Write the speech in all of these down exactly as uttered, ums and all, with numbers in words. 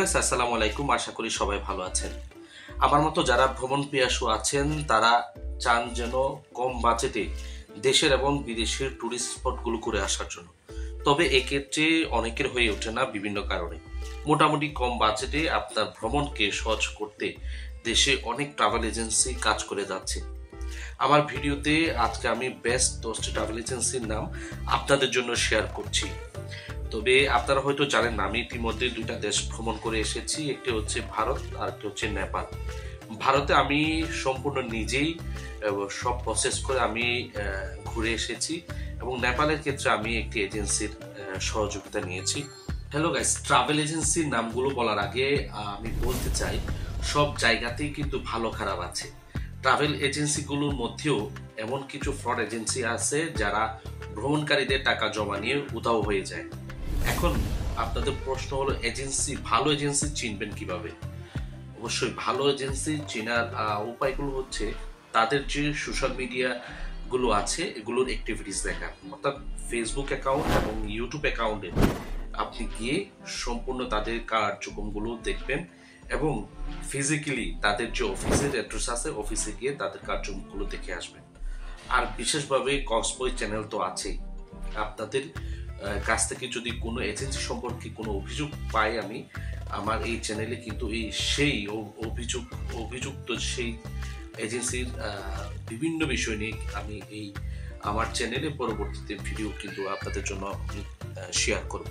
Guys, আসসালামু আলাইকুম। আশা করি সবাই ভালো আছেন। আমার মতো যারা ভ্রমণ পিয়াসু আছেন তারা চান যেন কম বাজেটে দেশের এবং বিদেশের টুরিস্ট স্পটগুলো ঘুরে আসার জন্য। তবে এক্ষেত্রে অনেকের হয়ে ওঠে না বিভিন্ন কারণে। মোটামুটি কম বাজেটে আপনার ভ্রমণকে সহজ করতে দেশে অনেক ট্রাভেল এজেন্সি কাজ করে যাচ্ছে। আমার ভিডিওতে আজকে আমি বেস্ট দশটি ট্রাভেল এজেন্সির নাম আপনাদের জন্য শেয়ার করছি। তবে আপনারা হয়তো জানেন না, আমি ইতিমধ্যে দুইটা দেশ ভ্রমণ করে এসেছি। একটি হচ্ছে ভারত আর একটি হচ্ছে নেপাল। ভারতে আমি সম্পূর্ণ নিজেই সব প্রসেস করে আমি ঘুরে এসেছি এবং নেপালের ক্ষেত্রে আমি একটি এজেন্সির সহযোগিতা নিয়েছি। হ্যালো গাইস, ট্রাভেল এজেন্সির নামগুলো বলার আগে আমি বলতে চাই সব জায়গাতেই কিন্তু ভালো খারাপ আছে। ট্রাভেল এজেন্সিগুলোর মধ্যেও এমন কিছু ফ্রড এজেন্সি আছে যারা ভ্রমণকারীদের টাকা জমা নিয়ে উধাও হয়ে যায়। এখন আপনাদের প্রশ্ন হলো, এজেন্সি ভালো এজেন্সি চিনবেন কিভাবে? অবশ্যই ভালো এজেন্সি চেনার উপায়গুলো হচ্ছে তাদের যে সোশ্যাল মিডিয়া গুলো আছে এগুলোর অ্যাক্টিভিটিস দেখা, অর্থাৎ ফেসবুক অ্যাকাউন্ট এবং ইউটিউব অ্যাকাউন্টে আপনি গিয়ে সম্পূর্ণ তাদের কার্যক্রমগুলো দেখবেন এবং ফিজিক্যালি তাদের যে অফিসের অ্যাড্রেস আছে অফিসে গিয়ে তাদের কার্যক্রমগুলো দেখে আসবেন। আর বিশেষভাবে কসবই চ্যানেল তো আছেই। আপনাদের কাছ থেকে যদি কোনো এজেন্সি সম্পর্কে কোনো অভিযোগ পাই আমি, আমার এই চ্যানেলে কিন্তু এই সেই অভিযোগ অভিযুক্ত সেই এজেন্সির বিভিন্ন বিষয় নিয়ে আমি এই আমার চ্যানেলে পরবর্তীতে ভিডিও কিন্তু আপনাদের জন্য আমি শেয়ার করব।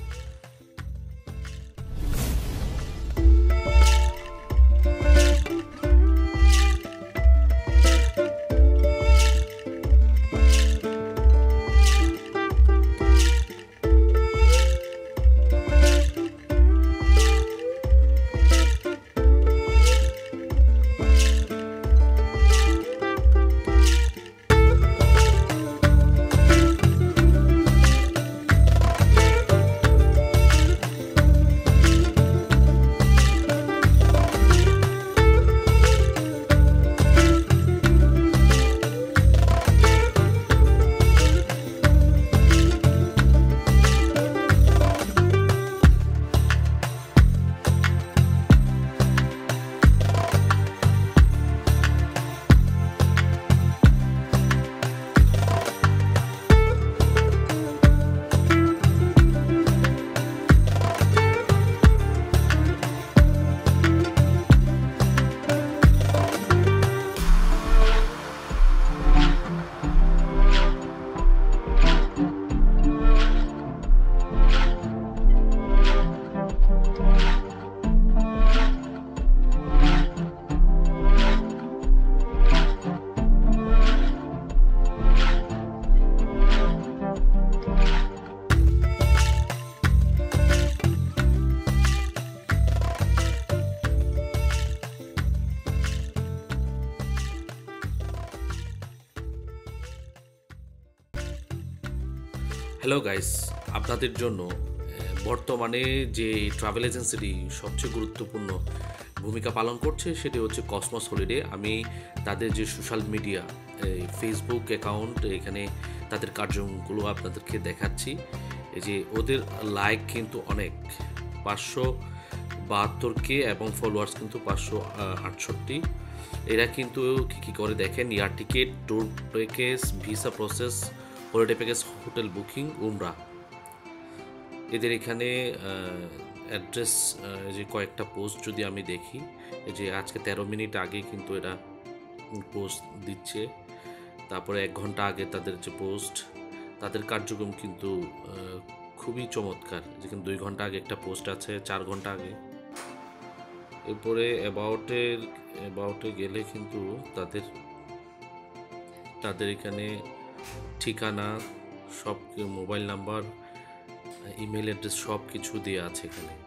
হ্যালো গাইস, আপনাদের জন্য বর্তমানে যে ট্রাভেল এজেন্সিটি সবচেয়ে গুরুত্বপূর্ণ ভূমিকা পালন করছে সেটি হচ্ছে কসমস হলিডে। আমি তাদের যে সোশ্যাল মিডিয়া ফেসবুক অ্যাকাউন্ট, এখানে তাদের কার্যক্রমগুলো আপনাদেরকে দেখাচ্ছি। এই যে ওদের লাইক কিন্তু অনেক, পাঁচশো বাহাত্তর কে এবং ফলোয়ার্স কিন্তু পাঁচশো আটষট্টি। এরা কিন্তু কী কী করে দেখেন, air ticket, tour package, visa process, holiday package, hotel booking, উমরা। এদের এখানে অ্যাড্রেস যে কয়েকটা পোস্ট যদি আমি দেখি, এই যে আজকে তেরো মিনিট আগে কিন্তু এরা পোস্ট দিচ্ছে, তারপরে এক ঘন্টা আগে তাদের যে পোস্ট, তাদের কার্যক্রম কিন্তু খুবই চমৎকার। যেখানে দুই ঘন্টা আগে একটা পোস্ট আছে, চার ঘন্টা আগে। এরপরে অ্যাবাউটের অ্যাবাউটে গেলে কিন্তু তাদের তাদের এখানে ঠিকানা, সব মোবাইল নাম্বার, ইমেল অ্যাড্রেস সব কিছু দেওয়া আছে এখানে।